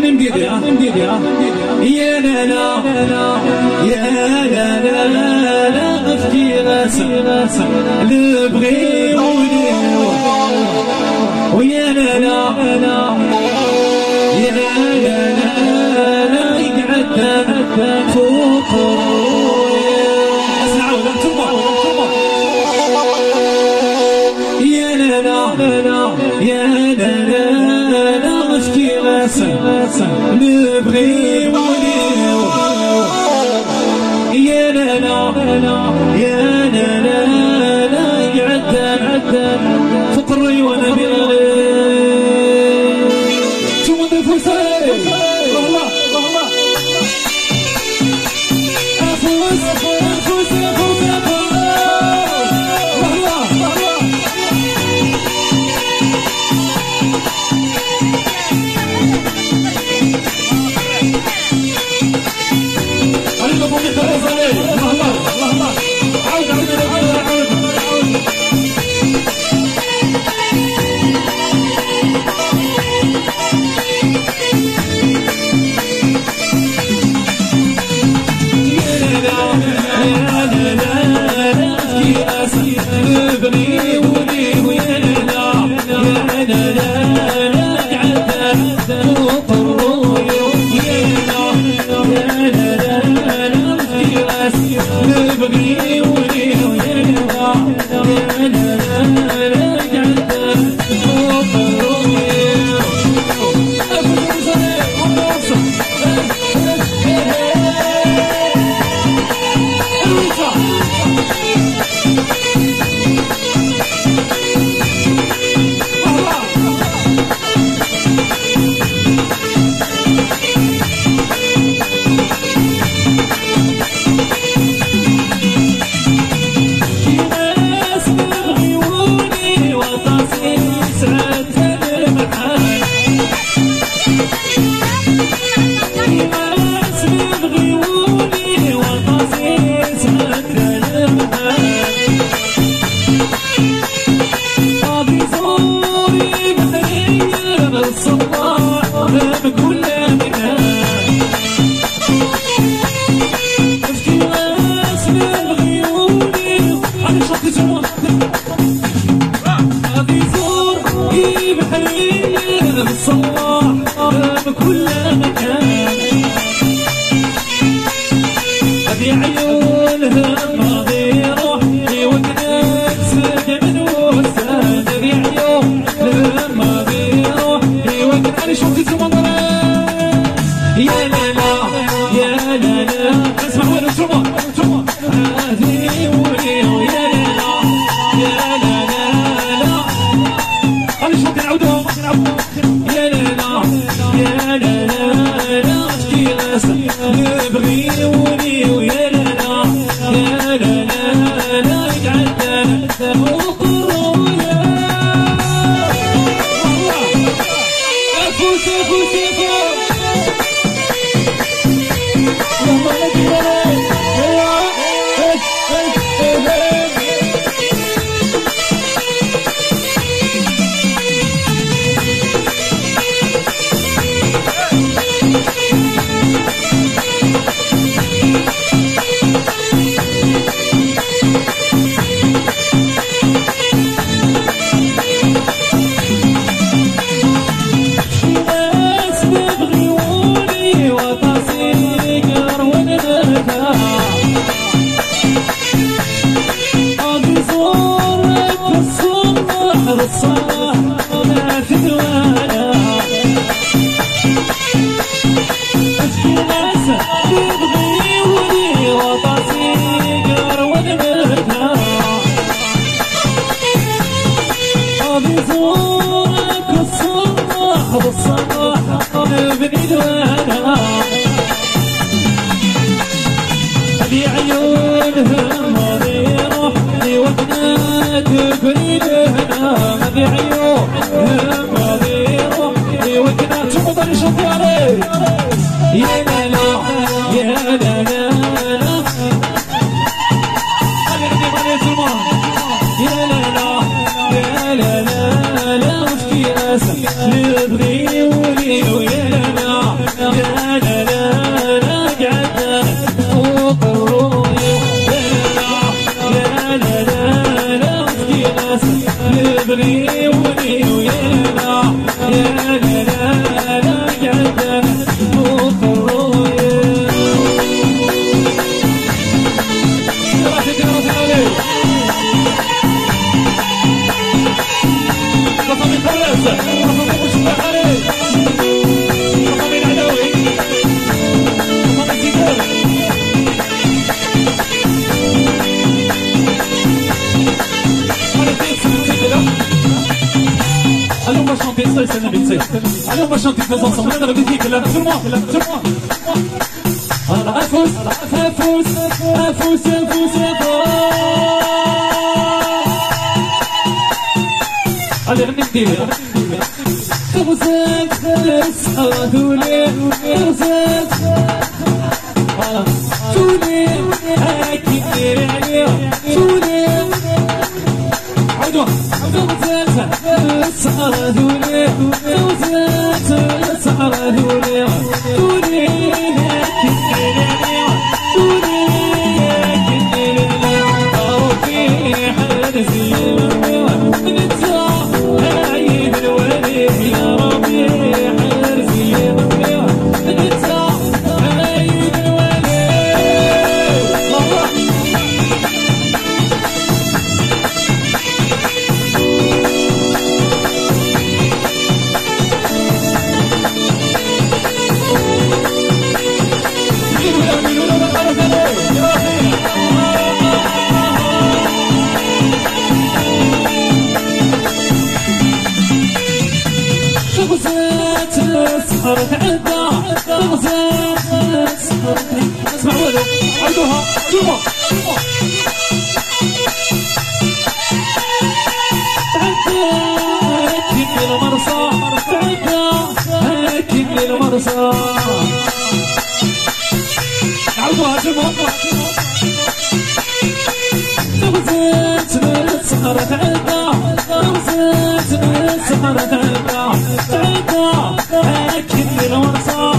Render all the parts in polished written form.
يا لا لا يا لا لا لا افكي غاسل لبغي ويا لا لا يا لا لا يقعد فوق يا لا لا يا لا لا افكي غاسل نبغي يا لا لا يا لا لا يعدل فطري وانا بالليل شو من الفرصة والله بكل مكان أبي عيونها ماضي روحي وكنت من وسان أبي عيونها ماضي روحي وكنت أنا شوفتي تمضرة يا لا لا يا لا لا اسمع وين شوفوا هذه ويا لا لا يا لا لا أنا شوفتي نعودهم يا لا لا يا لا لا اشكي غاسل نبغي ويا لا لا يا لا لا يتعدى وقرويا افوت أبي عيونها ماضي روحي وكنت بريدها أبي عيونها ماضي روحي وكنت تمضي شطاري يا لا لا يا لا لا يا لا لا يا لا لا لا اشكي اسف نبغي ويا لا لا Allez, on va chanter tous ensemble. On a la musique là, tout le monde, tout le monde. Alors, un fous, un fous, un fous, un fous, un fous. Allez, remets-le. خبزات الصادولي خبزات سولي هاكي ديري عليا سولي عودوا خبزات الصادولي خبزات الصادولي سولي هاكي ديري عليا سولي هاكي ديري عليا ربي حارسي اسمعوا له عيدوها عيدوها هاكي المرصى هاكي المرصى عيدوها جمهور غزات السهرة تعدى غزات السهرة تعدى هاكي المرصى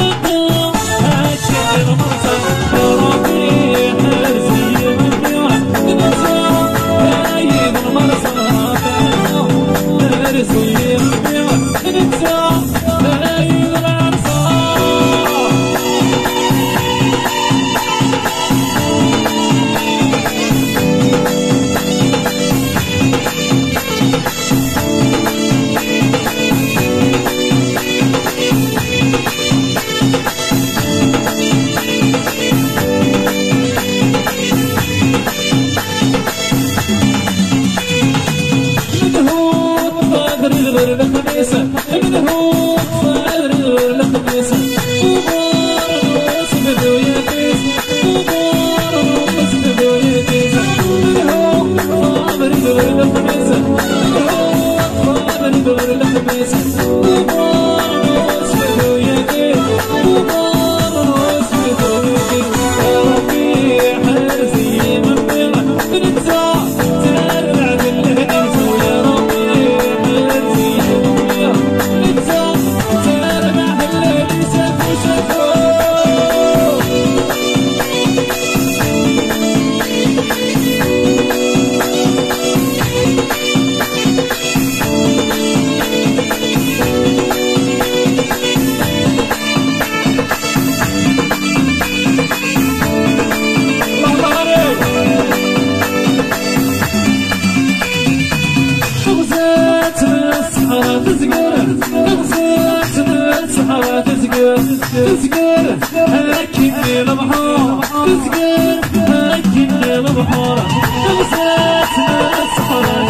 تسكر هاكي البحور تسكر هاكي البحور غزات الصحراء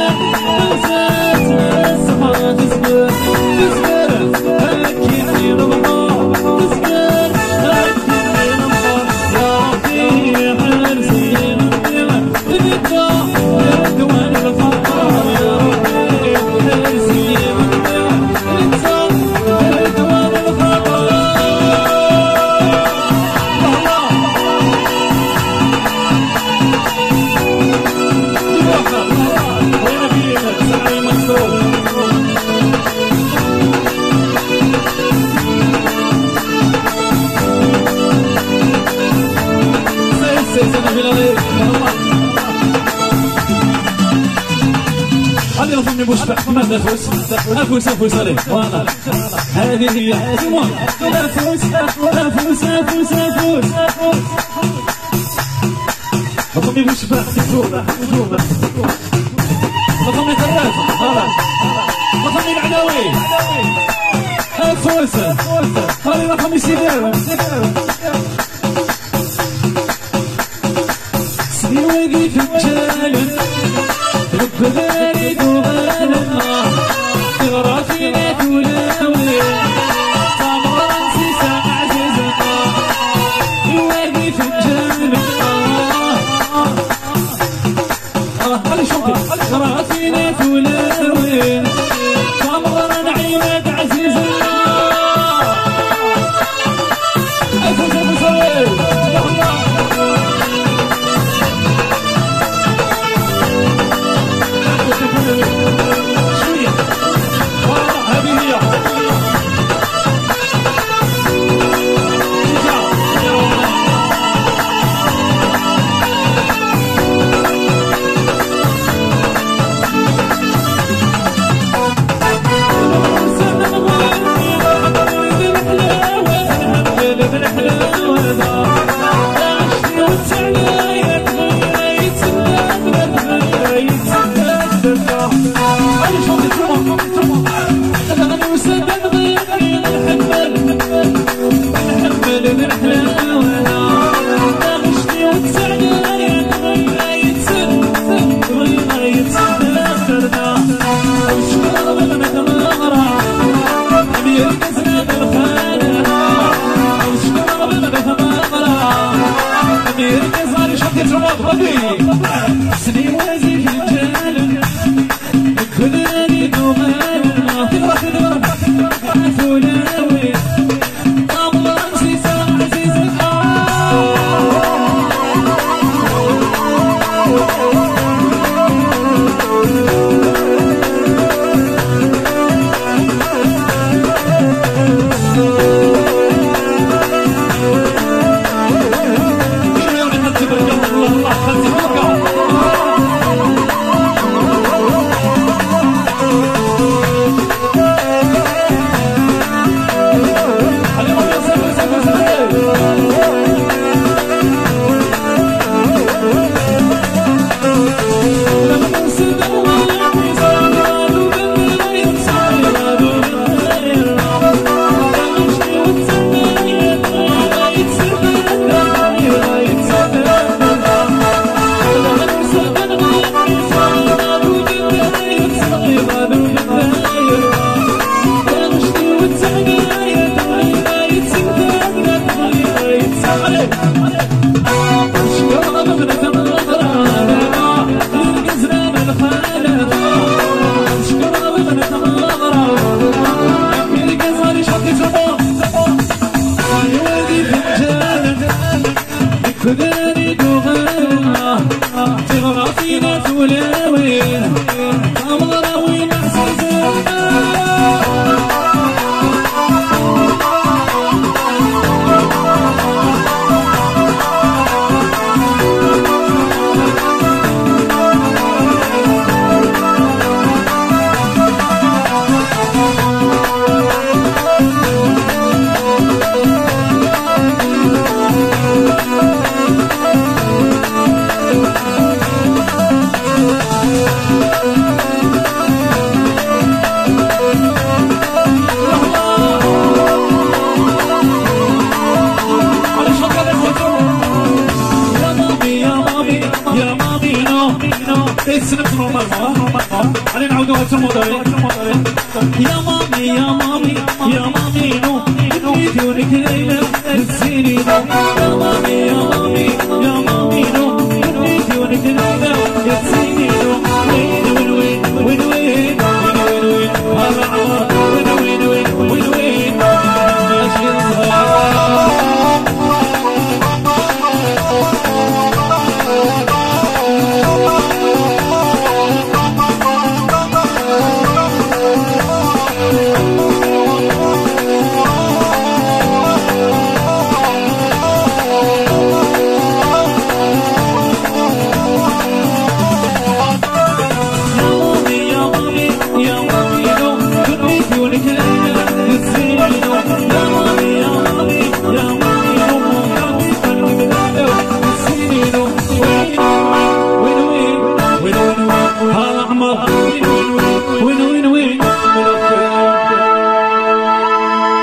تسكر غزات الصحراء تسكر تسكر هاكي البحور تسكر هاكي البحور يا ربي حارسي تبقى يا دوان الفقر يا ربي حارسي مشبع كمان افوس افوس افوس عليه فوالا هذه هي افوس افوس افوس افوس افوس رقمي مشبع تجوبه رقمي ثلاثة خلاص رقمي العلوي افوس هاي رقمي سيداوي سني واقف مجالن رب بارد وغالنا تغرى فينا تولاوي تمر نسيسا عزيزنا واقف مجالن خلي شوفي تغرى فينا تولاوي تمر نعيمة عزيزنا أفوز المسوي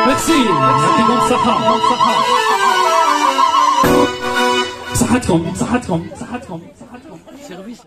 ميرسي يعطيكم الصحة صحتكم صحتكم صحتكم صحتكم